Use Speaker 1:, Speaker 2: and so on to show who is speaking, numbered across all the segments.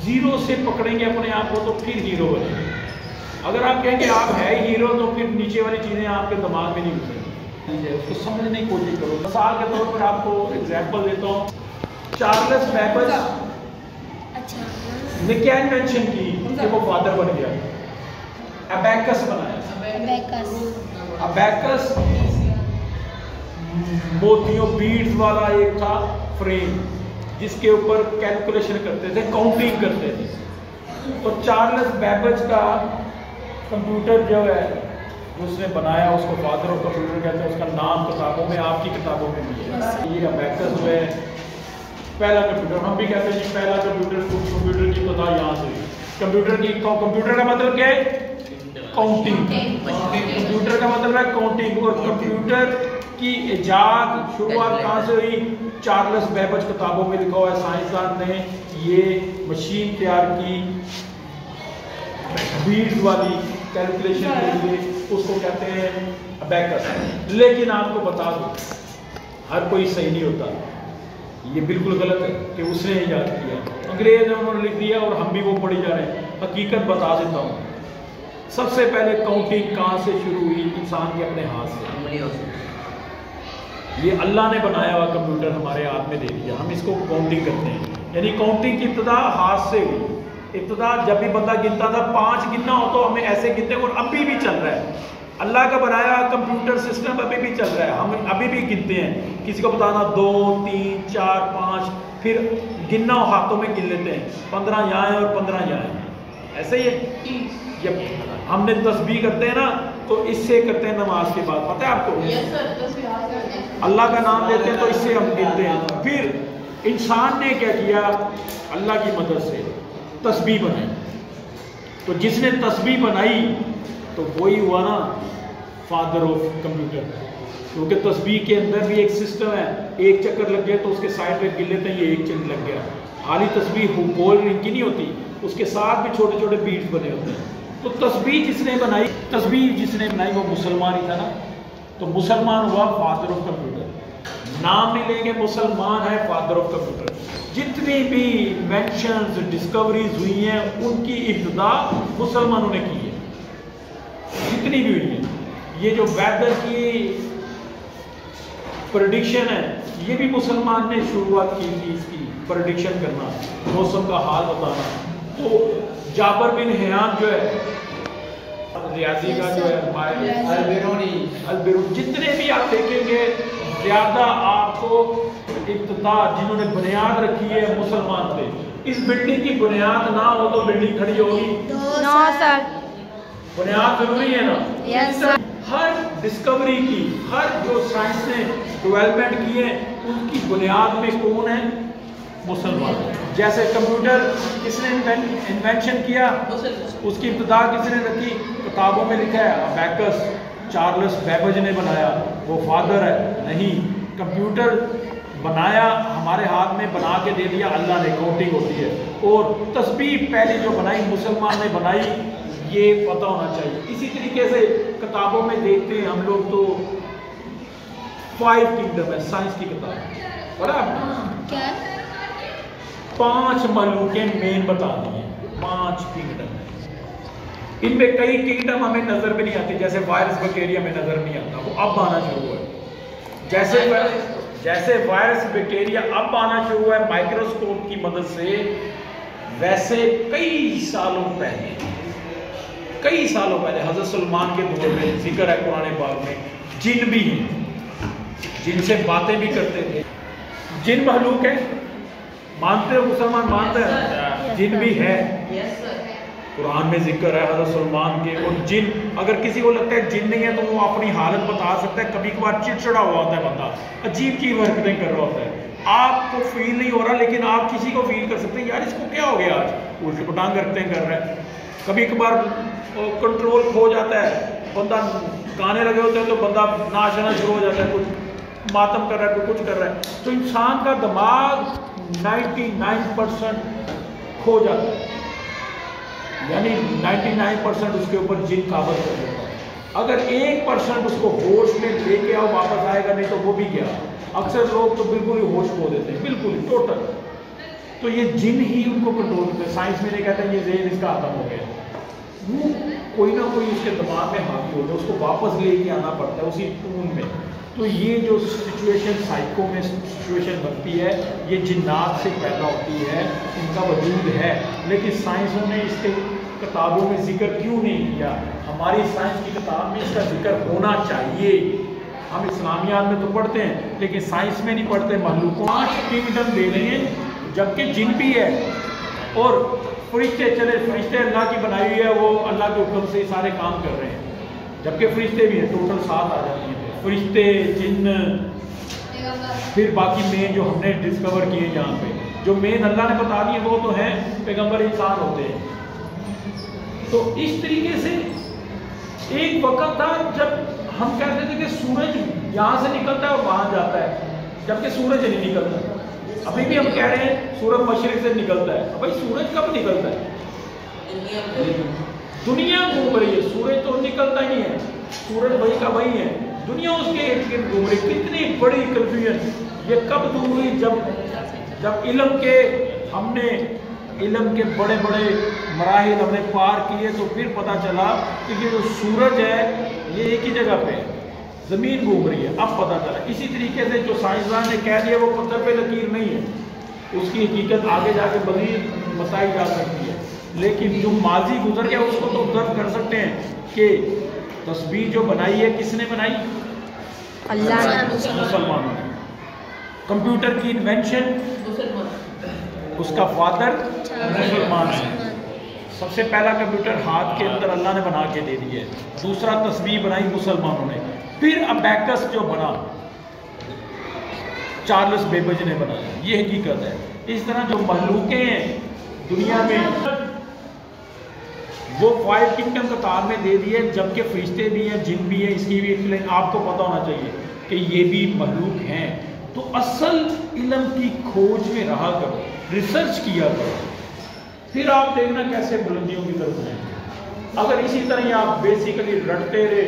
Speaker 1: Zero سے پکڑیں گے اپنے آپ کو تو پھر ہیرو بنے گے. اگر آپ کہیں کہ آپ ہے ہیرو تو پھر نیچے والی چیزیں آپ کے دماغ میں نہیں گزریں. اس کو سمجھنے کی کوشش کرو. مثال کے طور پر آپ کو ایگزامپل دیتا ہوں. چارلس بیبج نے کیا انوینشن کی کہ وہ فادر بن گیا؟ ابیکس بنایا. ابیکس موتیوں بیڈز والا ایک تھا فریم جس کے اوپر کیلکولیشن کرتے تھے, کاؤنٹنگ کرتے تھے. تو چارلس بیبج کا کمپیوٹر جو ہے جو اس نے بنایا اس کو فادر آف کمپیوٹر کہتے ہیں. اس کا نام کتابوں میں, آپ کی کتابوں میں بھی ہے. یہ ابیکس جو ہے پہلا کمپیوٹر. ہم بھی کہتے ہیں جی پہلا کمپیوٹر کی ابتدا یہاں سے ہوئی. کمپیوٹر کا مطلب کیا ہے؟ کاؤنٹنگ. کمپیوٹر کا مطلب ہے کاؤنٹنگ. اور کمپیوٹر کی ایجاد شروعات کہاں سے ہوئی؟ چارلس بیبج کتابوں میں لکھا ہوا ہے. سائنسدان نے یہ مشین تیار کی بیڈز والی کیلکولیشن کے لیے, اس کو کہتے ہیں ابیکس. لیکن آپ کو بتا دوں ہر کوئی صحیح نہیں ہوتا. یہ بالکل غلط ہے کہ اس نے ایجاد کیا. انگریز نے انہوں نے لکھ دیا اور ہم بھی وہ پڑھی جا رہے ہیں. حقیقت بتا دیتا ہوں. سب سے پہلے کاؤنٹنگ کہاں سے شروع ہوئی؟ انسان کے اپنے ہاتھ سے. یہ اللہ نے بنایا ہوا کمپیوٹر ہمارے ہاتھ میں دے دیا, ہم اس کو کاؤنٹنگ کرتے ہیں. یعنی کاؤنٹنگ کی ابتدا ہاتھ سے ہوئی. ابتدا جب بھی بندہ گنتا تھا 5 گننا ہو تو ہمیں ایسے گنتے, اور ابھی بھی چل رہا ہے. اللہ کا بنایا کمپیوٹر سسٹم ابھی بھی چل رہا ہے. ہم ابھی بھی گنتے ہیں. کسی کو بتانا 2 3 4 5 پھر گننا ہو ہاتھوں میں گن لیتے ہیں. 15 یہاں ہیں اور 15 یہاں ہیں. ایسے ہی ہے. جب ہم نے تسبیح کرتے ہیں نا تو اس سے کرتے ہیں نماز کے بعد. پتہ ہے آپ کو اللہ کا نام لیتے ہیں تو اس سے ہم گنتے ہیں. پھر انسان نے کیا کیا؟ اللہ کی مدد سے تسبیح بنائی. تو جس نے تسبیح بنائی تو وہی ہوا نا فادر آف کمپیوٹر. کیونکہ تسبیح کے اندر بھی ایک سسٹم ہے. ایک چکر لگ گیا تو اس کے سائڈ پہ گن لیتے ہیں یہ ایک چکر لگ گیا. خالی تسبیح گول رنگ کی نہیں ہوتی, اس کے ساتھ بھی چھوٹے چھوٹے بیٹس بنے ہوتے ہیں. تو تسبیح جس نے بنائی وہ مسلمان ہی تھا نا. تو مسلمان ہوا فادر آف کمپیوٹر. نام نہیں لیں گے, مسلمان ہے فادر آف کمپیوٹر. جتنی بھی انوینشنز ڈسکوریز ہوئی ہیں ان کی ابتدا مسلمانوں نے کی ہے. جتنی بھی ہوئی ہیں. یہ جو ویدر کی پریڈکشن ہے یہ بھی مسلمان نے شروعات کی تھی. اس کی پریڈکشن کرنا, موسم کا حال بتانا. تو جابر بن حیان جو ہے ریاضی کا جو ہے البیرونی, جتنے بھی آپ دیکھیں گے زیادہ آپ کو ابتدا جنہوں نے بنیاد رکھی ہے مسلمان تھے. اس بلڈنگ کی بنیاد نہ ہو تو بلڈنگ کھڑی ہوگی؟
Speaker 2: نو سر.
Speaker 1: بنیاد ضروری ہے نا.
Speaker 2: یس سر.
Speaker 1: ہر ڈسکوری کی, ہر جو سائنس نے ڈیولپمنٹ کی ہے ان کی بنیاد میں کون ہے؟ مسلمان. جیسے کمپیوٹر کس نے انوینشن کیا؟ اس کی ابتدا کس نے رکھی؟ کتابوں میں لکھا ہے ابیکس. چارلس بیبج نے بنایا, وہ فادر ہے نہیں. کمپیوٹر بنایا ہمارے ہاتھ میں بنا کے دے دیا اللہ نے, کاؤنٹنگ ہوتی ہے. اور تسبیح پہلی جو بنائی مسلمان نے بنائی, یہ پتہ ہونا چاہیے. اسی طریقے سے کتابوں میں دیکھتے ہیں ہم لوگ تو 5 کنگڈم ہے سائنس کی کتاب. برابر 5 مخلوقیں مین بتا دی ہیں. 5 کنگڈم ہیں. ان میں کئی کنگڈم ہمیں نظر بھی نہیں آتی, جیسے وائرس بیکٹیریا میں نظر نہیں آتا, وہ اب آنا شروع ہوا ہے. جیسے وائرس بیکٹیریا اب آنا شروع ہوا ہے مائکروسکوپ کی مدد سے, ویسے کئی سالوں پہلے حضرت سلمان کے دور میں ذکر ہے قرآن پاک میں, جن بھی ہیں, جن سے باتیں بھی کرتے تھے. جن مخلوق ہے, مانتے ہو مسلمان مانتے ہیں جن بھی ہے. قرآن میں ذکر ہے حضرت سلمان کے. اور جن اگر کسی کو لگتا ہے جن نہیں ہے تو وہ اپنی حالت بتا سکتا ہے. کبھی کبھار چڑچڑا ہوا ہوتا ہے بندہ, عجیب کی حرکتیں کر رہا ہوتا ہے, آپ کو فیل نہیں ہو رہا لیکن آپ کسی کو فیل کر سکتے ہیں یار اس کو کیا ہو گیا آج, الٹ پٹانگ حرکتیں کر رہا ہے. کبھی کبھار کنٹرول کھو جاتا ہے, بندہ گانے لگے ہوتے ہیں تو بندہ ناچنا شروع ہو جاتا ہے, کچھ ماتم کر رہا ہے, کوئی کچھ کر رہا ہے. تو انسان کا دماغ 99% کھو جاتا ہے, یعنی 99% اس کے اوپر جن قابض کر دیتا ہے. اگر 1% اس کو ہوش میں لے کے آؤ واپس آئے گا, نہیں تو وہ بھی گیا. اکثر لوگ تو بالکل ہی ہوش کھو دیتے ہیں, بالکل ہی ٹوٹل. تو یہ جن ہی ان کو کنٹرول کر साइंस में नहीं कहते ये जेल इसका खत्म हो गया, वो कोई ना कोई उसके दिमाग में हावी होता है, उसको वापस लेके आना पड़ता है उसी टून में। तो ये जो सिचुएशन साइको में सिचुएशन बनती है, ये जिन्नात से पैदा होती है, इनका वजूद है, लेकिन साइंसों ने इसके किताबों में जिक्र क्यों नहीं किया? हमारी साइंस की किताब में इसका जिक्र होना चाहिए। हम इस्लामियात में तो पढ़ते हैं लेकिन साइंस में नहीं पढ़ते। महलूकों 5 किंगडम दे दिए, जबकि जिन भी है और फरिश्ते, चले फरिश्ते अल्लाह की बनाई हुई है, वो अल्लाह के हुक्म से सारे काम कर रहे हैं, जबकि फरिश्ते भी हैं, टोटल 7 आ जाती हैं, फरिश्ते, जिन्न, फिर बाकी मेन जो हमने डिस्कवर किए यहाँ पे, जो मेन अल्लाह ने बता दिए वो तो हैं पैगंबर, इंसान होते हैं। तो इस तरीके से एक वक्त था जब हम कहते थे कि सूरज यहाँ से निकलता है और वहाँ जाता है, जबकि सूरज नहीं निकलता। अभी भी हम कह रहे हैं सूरज मशरिक से निकलता है, भाई सूरज कब निकलता है? दुनिया घूम रही है, सूरज तो निकलता ही है, सूरज वही का वही है, दुनिया उसके इर्द गिर्द घूम रही। कितनी बड़ी कंफ्यूजन, ये कब दूर हुई? जब इल्म के हमने इल्म के बड़े बड़े मराहिल हमने पार किए, तो फिर पता चला कि ये जो सूरज है ये एक ही जगह पे है, ज़मीन घूम रही है, अब पता चला। इसी तरीके से जो साइंसदान ने कह दिया वो पत्थर पे लकीर नहीं है, उसकी हकीकत आगे जाके मज़ीद बताई जा सकती है, लेकिन जो माजी गुजर गया उसको तो ऑब्जर्व कर सकते हैं कि तस्वीर जो बनाई है किसने बनाई?
Speaker 2: अल्लाह ने।
Speaker 1: मुसलमानों ने। कंप्यूटर की इन्वेंशन उसका फादर मुसलमान है। सबसे पहला कंप्यूटर हाथ के अंदर अल्लाह ने बना के दे दिया है। दूसरा तस्वीर बनाई मुसलमानों ने। फिर अबैकस जो बना चार्ल्स बेबेज ने बनाया, ये हकीकत है। इस तरह जो महलूकें हैं दुनिया में वो 5 किंगडम कतार में दे दिए, जबकि फरिश्ते भी हैं, जिन भी हैं, इसकी भी एक्सप्लेन आपको पता होना चाहिए कि ये भी महलूक हैं। तो असल इल्म की खोज में रहा करो, रिसर्च किया करो, फिर आप देखना कैसे बुलंदियों की तरफ जाएंगे। अगर इसी तरह ही आप बेसिकली रटते रहे,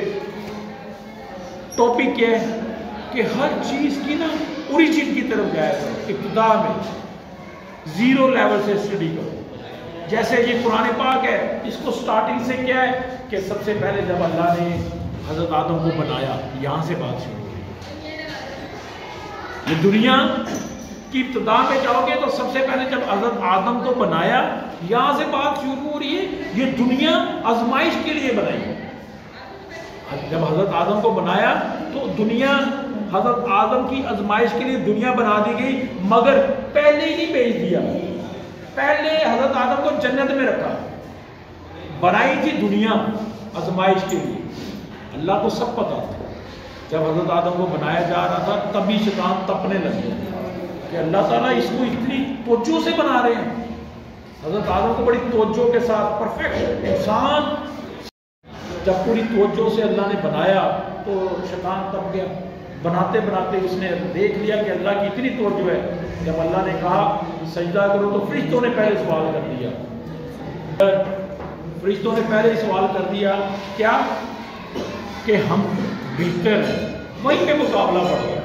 Speaker 1: टॉपिक क्या है कि हर चीज़ की ना ओरिजिन की तरफ जाया करो, इब्तिदा में 0 लेवल से स्टडी करो। जैसे ये कुरान पाक है, इसको स्टार्टिंग से क्या है कि सबसे पहले जब अल्लाह ने हज़रत आदम को बनाया, यहाँ से बात शुरू हुई। ये दुनिया की इब्तिदा में जाओगे तो सबसे पहले जब हज़रत आदम को बनाया, यहाँ से बात शुरू हो रही है। ये दुनिया आजमाइश के लिए बनाई है। जब हज़रत आदम को बनाया तो दुनिया हज़रत आदम की आजमाइश के लिए दुनिया बना दी गई, मगर पहले ही नहीं भेज दिया। पहले हज़रत आदम को जन्नत में रखा, बनाई थी दुनिया आजमाइश के लिए। अल्लाह को सब पता था। जब हज़रत आदम को बनाया जा रहा था तभी शैतान तपने लगे कि अल्लाह ताला इसको इतनी तवज्जो से बना रहे हैं। हज़रत आदम को बड़ी तवज्जो के साथ परफेक्ट इंसान, जब पूरी तवज्जो से अल्लाह ने बनाया तो शैतान तप गया। बनाते बनाते उसने देख लिया कि अल्लाह की इतनी तवज्जो है। जब अल्लाह ने कहा सजदा करो तो फरिश्तों ने पहले सवाल कर दिया। फरिश्तों ने पहले सवाल कर दिया क्या कि हम बेहतर हैं, वहीं पे मुकाबला पड़ गया।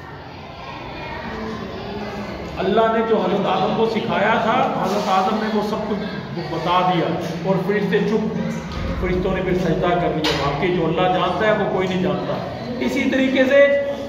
Speaker 1: अल्लाह ने जो हज़रत आदम को सिखाया था, हज़रत आदम ने वो सब कुछ बता दिया और फरिश्ते चुप। फरिश्तों ने फिर सजदा कर दिया। बाकी जो अल्लाह जानता है वो कोई नहीं जानता। इसी तरीके से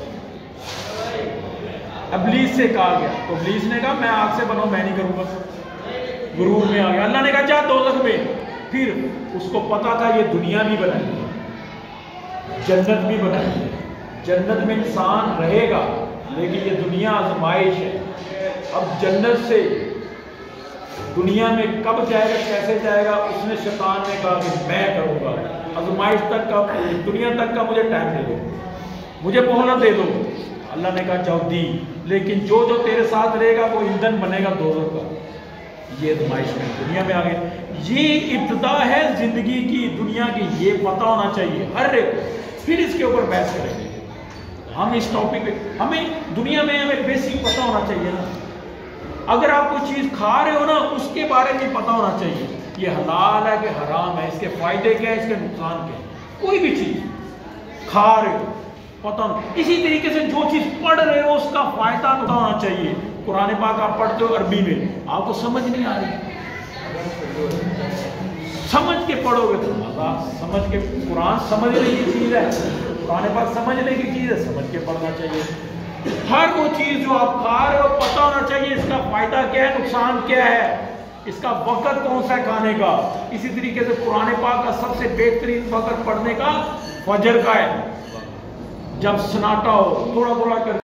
Speaker 1: इब्लीस से कहा गया तो इब्लीस ने कहा मैं आग से बनो, मैं नहीं करूँगा। गुरूर में आ गया। अल्लाह ने कहा जा दोज़ख में। फिर उसको पता था ये दुनिया भी बनाई है, जन्नत भी बनाई है। जन्नत में इंसान रहेगा लेकिन ये दुनिया आजमाइश है। अब जन्नत से दुनिया में कब जाएगा, कैसे जाएगा, उसने शैतान ने कहा कि मैं करूँगा। आजमाइश तक का, दुनिया तक का मुझे टाइम दे दो, मुझे मोहलत दे दो। अल्लाह ने कहा जाओ दी, लेकिन जो जो तेरे साथ रहेगा वो ईंधन बनेगा दोज़ख का। ये आजमाइश में दुनिया में आ गए। ये इब्तिदा है जिंदगी की, दुनिया की, ये पता होना चाहिए हर एक। फिर इसके ऊपर बहस करेंगे हम इस टॉपिक पे। हमें दुनिया में हमें बेसिक पता होना चाहिए ना। अगर आप कोई चीज़ खा रहे हो ना, उसके बारे में पता होना चाहिए ये हलाल है कि हराम है, इसके फायदे क्या है, इसके नुकसान क्या है। कोई भी चीज़ खा रहे हो पता नहीं। इसी तरीके से जो चीज़ पढ़ रहे हो उसका फायदा पता होना चाहिए। कुरान पाक आप पढ़ते हो अरबी में, आपको समझ नहीं आ रही, समझ के पढ़ोगे तो मजा, समझ के कुरान समझने की चीज़ है, कुरान पाक समझने की चीज़ है, समझ के पढ़ना चाहिए। हर वो चीज़ जो आप खा रहे हो पता होना चाहिए इसका फायदा क्या है, नुकसान क्या है, इसका वक़्त कौन सा है खाने का। इसी तरीके से कुरान पाक का सबसे बेहतरीन वक़्त पढ़ने का फजर का है, जब सन्नाटा हो, थोड़ा थोड़ा कर